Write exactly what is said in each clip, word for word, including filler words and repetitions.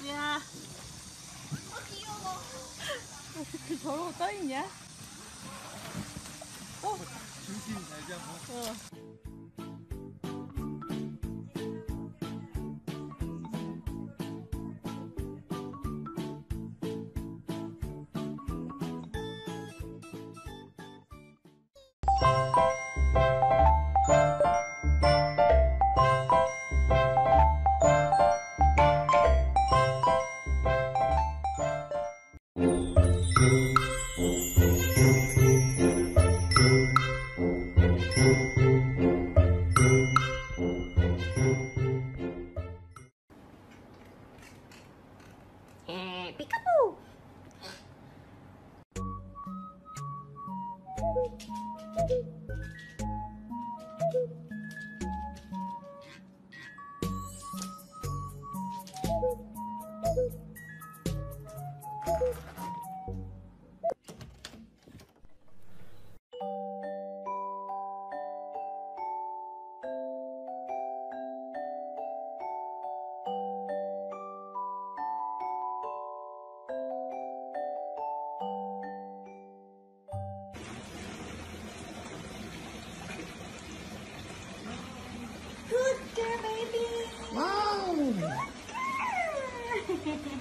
야. 아, 귀여워. 어떻게 저러고 떠있냐? 어? 중심 잘 잡아. 어. 에, 피카푸! Good girl, baby! Wow! Good girl!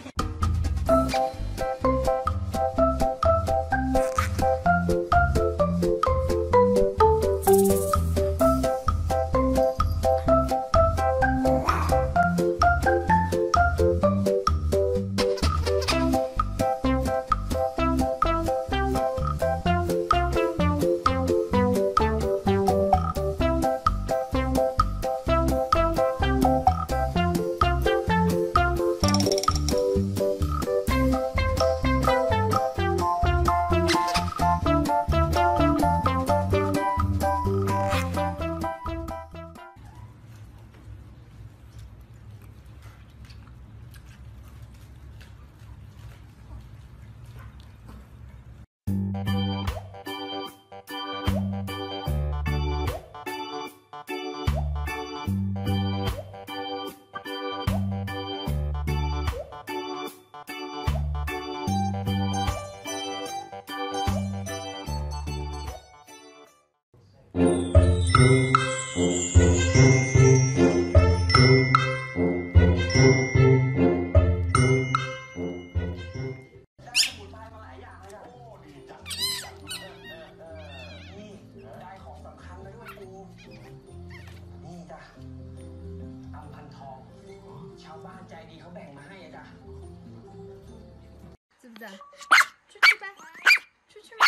자, 출출발, 출출발.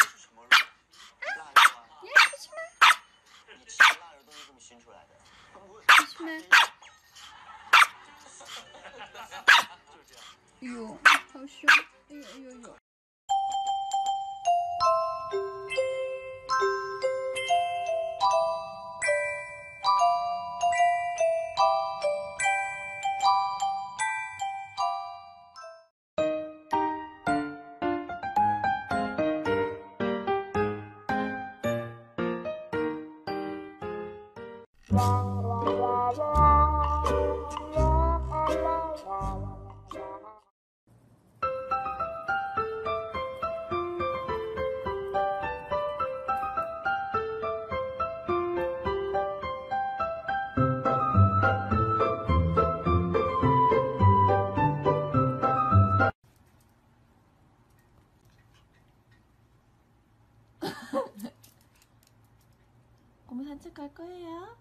예, 출출발. 출출발. 이거, 好凶，哎呦哎呦呦。 엄마 산책 갈 거예요?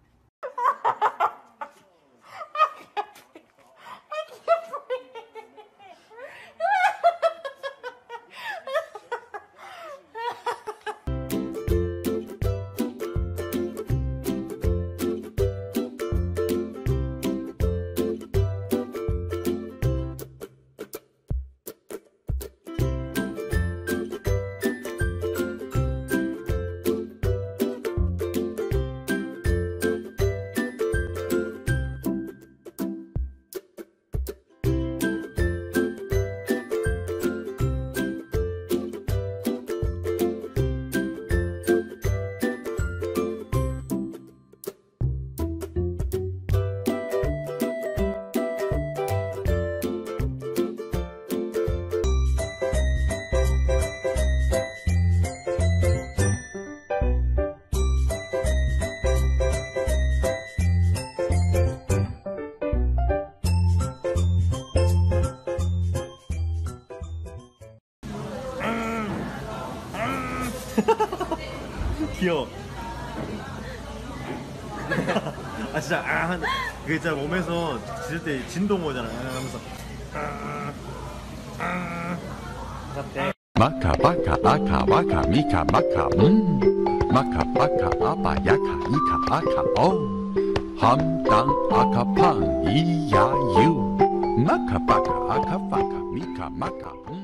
귀여워. 아 진짜 아 한- 그게 진짜 몸에서 짖을 때 진동 오잖아. 하면서 아, 아, 같아. Maka baka aka waka mika maka mm. Maka baka apa yaka ika aka o. Ham dang aka pang iya you. Maka baka aka waka mika maka mm.